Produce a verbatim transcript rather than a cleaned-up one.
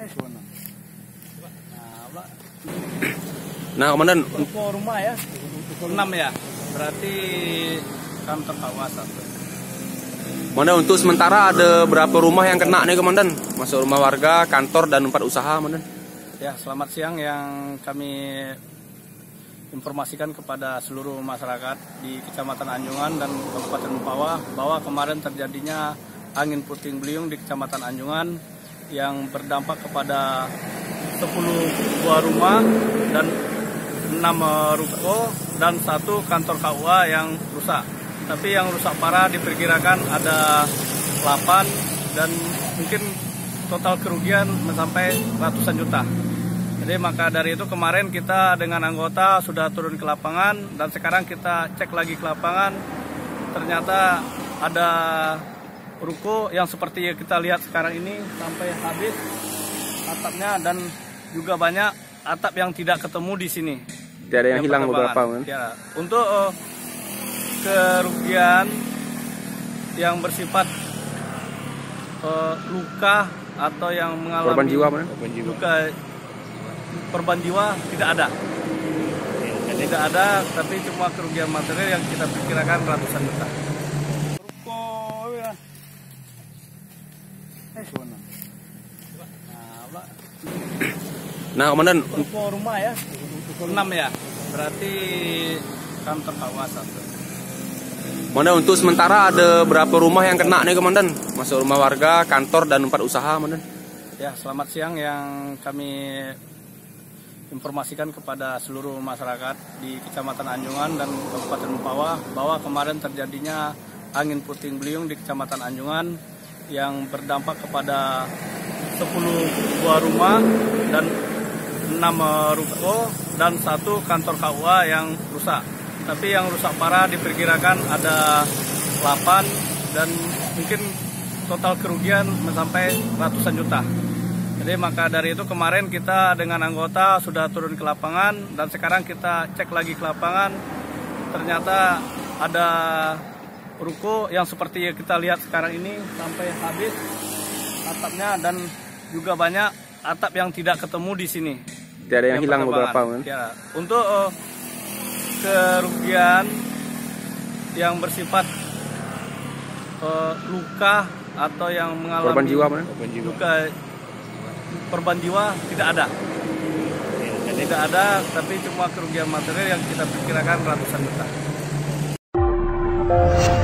Nah, Komandan, Ruko rumah ya, enam ya, berarti kantor kawasan. Komandan, untuk sementara ada berapa rumah yang kena nih, Komandan? Masuk rumah warga, kantor, dan tempat usaha, Komandan. Ya, selamat siang yang kami informasikan kepada seluruh masyarakat di Kecamatan Anjungan dan Kabupaten Mempawah bahwa kemarin terjadinya angin puting beliung di Kecamatan Anjungan yang berdampak kepada sepuluh buah rumah dan enam ruko dan satu kantor K U A yang rusak. Tapi yang rusak parah diperkirakan ada delapan dan mungkin total kerugian mencapai ratusan juta. Jadi maka dari itu kemarin kita dengan anggota sudah turun ke lapangan dan sekarang kita cek lagi ke lapangan. Ternyata ada ruko yang seperti kita lihat sekarang ini sampai habis atapnya dan juga banyak atap yang tidak ketemu di sini. Tidak ada yang, yang hilang beberapa, kan? Ya, untuk uh, kerugian yang bersifat uh, luka atau yang mengalami korban jiwa, mana? luka korban jiwa tidak ada, tidak ada, tapi cuma kerugian material yang kita perkirakan ratusan juta. Ruko ya. Nah, Komandan, Ruko rumah ya, enam ya, berarti kantor kawasan. Komandan, untuk sementara ada berapa rumah yang kena nih, Komandan? Masuk rumah warga, kantor, dan tempat usaha, Komandan. Ya, selamat siang yang kami informasikan kepada seluruh masyarakat di Kecamatan Anjungan dan Kabupaten Mempawah bahwa kemarin terjadinya angin puting beliung di Kecamatan Anjungan yang berdampak kepada sepuluh buah rumah dan enam ruko dan satu kantor K U A yang rusak. Tapi yang rusak parah diperkirakan ada delapan dan mungkin total kerugian mencapai ratusan juta. Jadi maka dari itu kemarin kita dengan anggota sudah turun ke lapangan dan sekarang kita cek lagi ke lapangan. Ternyata ada ruko yang seperti kita lihat sekarang ini sampai habis atapnya dan juga banyak atap yang tidak ketemu di sini. Tidak ada yang, yang hilang beberapa, kan? Ya, untuk uh, kerugian yang bersifat uh, luka atau yang mengalami korban jiwa, mana? luka korban jiwa tidak ada, tidak ada, tapi cuma kerugian material yang kita perkirakan ratusan juta.